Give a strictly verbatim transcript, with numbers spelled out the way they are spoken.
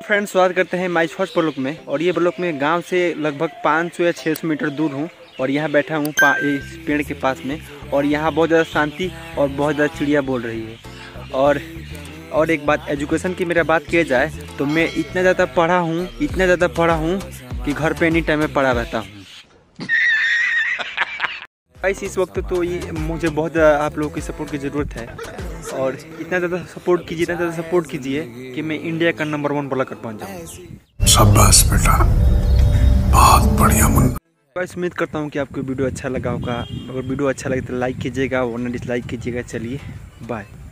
Friends, स्वागत करते हैं माई फर्स्ट ब्लॉक में। और ये ब्लॉक में गांव से लगभग पाँच सौ या छः सौ मीटर दूर हूँ और यहाँ बैठा हूँ इस पेड़ के पास में। और यहाँ बहुत ज़्यादा शांति और बहुत ज़्यादा चिड़िया बोल रही है। और और एक बात, एजुकेशन की मेरा बात किया जाए तो मैं इतना ज़्यादा पढ़ा हूँ इतना ज़्यादा पढ़ा हूँ कि घर पे एनी टाइम में पढ़ा रहता हूँ। गाइस, इस वक्त तो ये मुझे बहुत आप लोगों की सपोर्ट की ज़रूरत है और इतना ज़्यादा सपोर्ट कीजिए इतना ज़्यादा सपोर्ट कीजिए कि मैं इंडिया का नंबर वन ब्लॉगर पहुंच जाऊँ। शाबाश बेटा, बहुत बढ़िया मुन्ना। गाइस, उम्मीद करता हूँ कि आपको वीडियो अच्छा लगा होगा। अगर वीडियो अच्छा लगे तो लाइक कीजिएगा वरना डिसलाइक कीजिएगा। चलिए बाय।